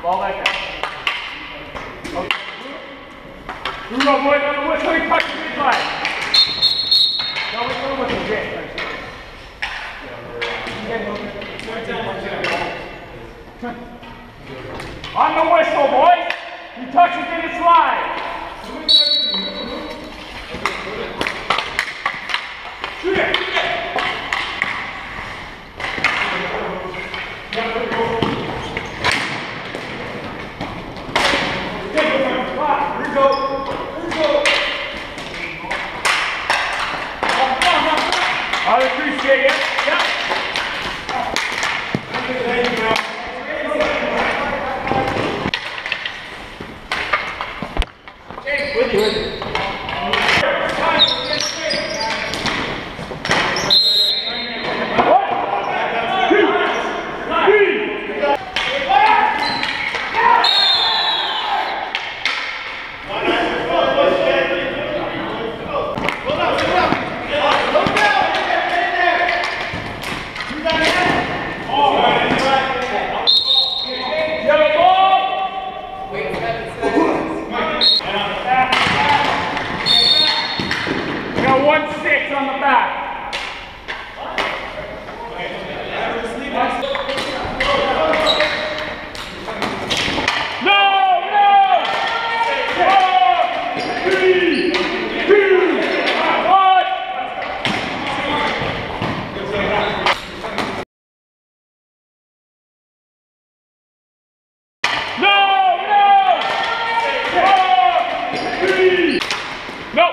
Ball like that. Okay. Here we go, boys. On the whistle, he touches his line. No, wait for the whistle. On the whistle, boys. He touches in his line. Shoot it. I appreciate it. Yep. With you. Got 1-6 on the back. No! 4, 3, 2, 1. No! 4, 3. Nope.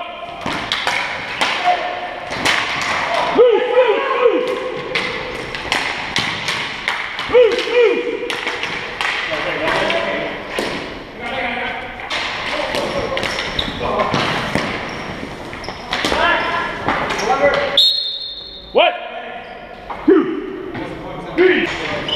What? 2, 3.